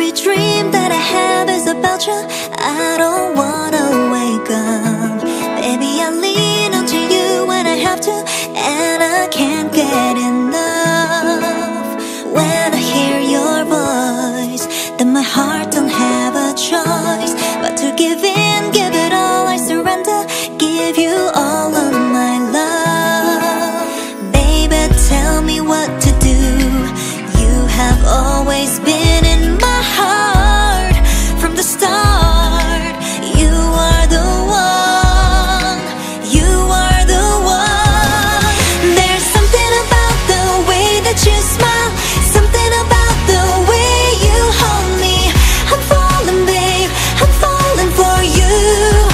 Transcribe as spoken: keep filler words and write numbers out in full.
Every dream that I have is about you. I don't wanna wake up. Baby, I lean onto you when I have to, and I can't get enough. When I hear your voice, then my heart don't have a choice but to give in, give it all, I surrender, give you all of my love. Baby, tell me what to do. You have always been in my heart from the start. You are the one, you are the one. There's something about the way that you smile, something about the way you hold me. I'm falling, babe, I'm falling for you.